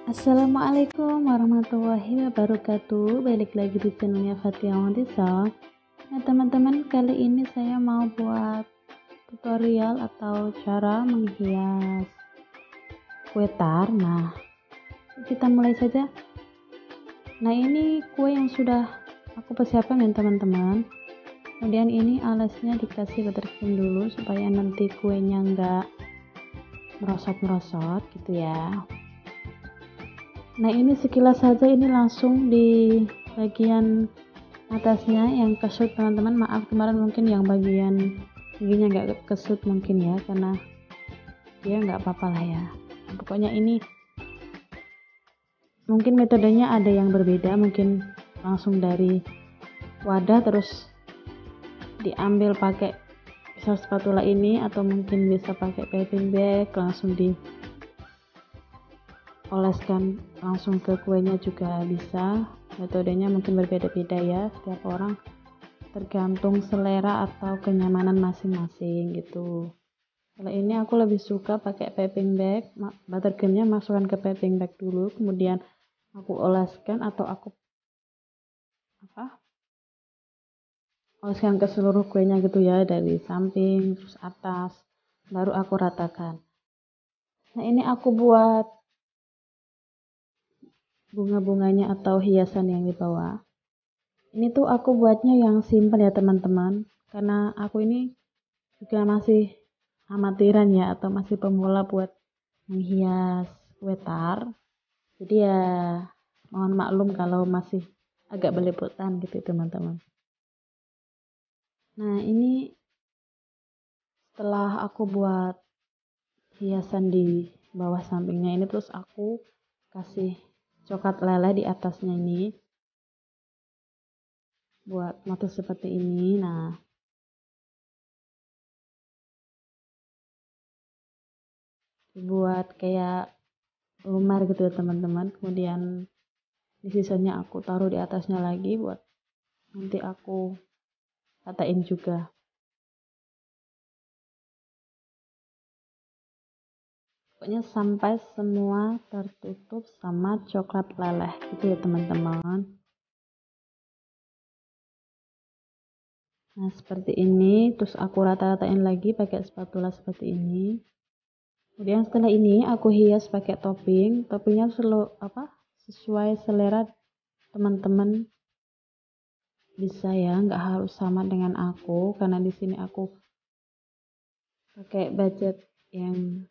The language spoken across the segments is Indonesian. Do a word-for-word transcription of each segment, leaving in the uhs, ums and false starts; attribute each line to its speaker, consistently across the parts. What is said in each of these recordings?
Speaker 1: Assalamualaikum warahmatullahi wabarakatuh. Balik lagi di channelnya Fathia Montisa. Nah teman-teman, kali ini saya mau buat tutorial atau cara menghias kue tar. Nah kita mulai saja. Nah ini kue yang sudah aku persiapkan ya teman-teman. Kemudian ini alasnya dikasih buttercream dulu supaya nanti kuenya enggak merosot-merosot gitu ya. Nah ini sekilas saja, ini langsung di bagian atasnya yang kesut teman-teman. Maaf kemarin mungkin yang bagian giginya nggak kesut mungkin ya, karena dia nggak apa-apa lah ya. Pokoknya ini mungkin metodenya ada yang berbeda, mungkin langsung dari wadah terus diambil pakai pisau spatula ini, atau mungkin bisa pakai piping bag langsung di oleskan langsung ke kuenya juga bisa. Metodenya mungkin berbeda-beda ya, setiap orang tergantung selera atau kenyamanan masing-masing gitu. Kalau ini aku lebih suka pakai piping bag, buttercreamnya masukkan ke piping bag dulu, kemudian aku oleskan atau aku apa oleskan ke seluruh kuenya gitu ya, dari samping terus atas, baru aku ratakan. Nah ini aku buat bunga-bunganya atau hiasan yang di bawah. Ini tuh aku buatnya yang simple ya teman-teman, karena aku ini juga masih amatiran ya, atau masih pemula buat menghias kue tar. Jadi ya mohon maklum kalau masih agak belepotan gitu teman-teman. Nah ini setelah aku buat hiasan di bawah sampingnya ini, terus aku kasih coklat leleh di atasnya ini buat motif seperti ini. Nah buat kayak lumar gitu ya teman-teman. Kemudian di sisanya aku taruh di atasnya lagi buat nanti aku ratain juga. Pokoknya sampai semua tertutup sama coklat leleh gitu ya teman-teman. Nah seperti ini, terus aku rata-ratain lagi pakai spatula seperti ini. Kemudian setelah ini aku hias pakai topping. Toppingnya selalu apa sesuai selera teman-teman, bisa ya, nggak harus sama dengan aku, karena di sini aku pakai budget yang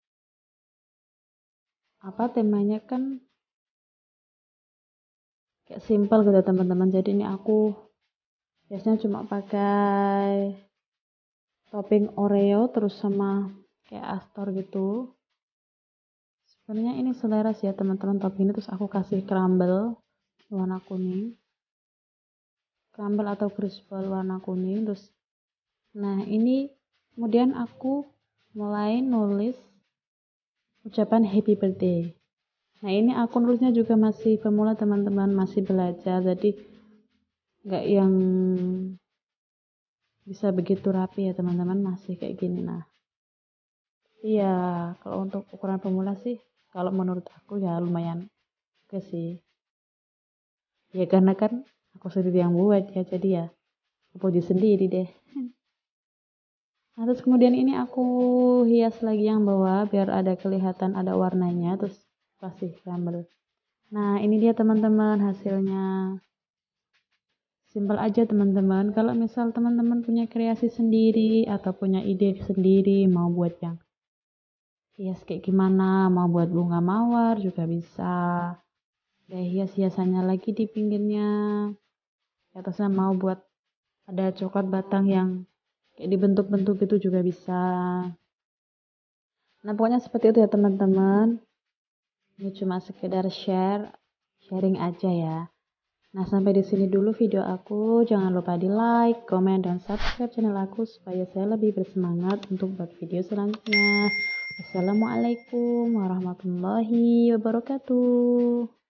Speaker 1: apa temanya kan kayak simple gitu teman-teman. Jadi ini aku biasanya cuma pakai topping Oreo terus sama kayak Astor gitu. Sebenarnya ini selera sih ya teman-teman topping ini. Terus aku kasih crumble warna kuning, crumble atau crispal warna kuning. Terus nah ini kemudian aku mulai nulis ucapan happy birthday. Nah ini aku nulisnya juga masih pemula teman-teman, masih belajar, jadi nggak yang bisa begitu rapi ya teman-teman, masih kayak gini. Nah iya, kalau untuk ukuran pemula sih kalau menurut aku ya lumayan oke sih ya, karena kan aku sendiri yang buat ya, jadi ya aku puji sendiri deh. Nah terus kemudian ini aku hias lagi yang bawah biar ada kelihatan ada warnanya, terus kasih crumble. Nah ini dia teman-teman hasilnya. Simpel aja teman-teman. Kalau misal teman-teman punya kreasi sendiri atau punya ide sendiri, mau buat yang hias kayak gimana, mau buat bunga mawar juga bisa. Kayak hias-hiasannya lagi di pinggirnya. Di atasnya mau buat ada coklat batang yang kayak dibentuk-bentuk gitu juga bisa. Nah pokoknya seperti itu ya teman-teman. Ini cuma sekedar share, sharing aja ya. Nah, sampai di sini dulu video aku. Jangan lupa di like, komen, dan subscribe channel aku supaya saya lebih bersemangat untuk buat video selanjutnya. Wassalamualaikum warahmatullahi wabarakatuh.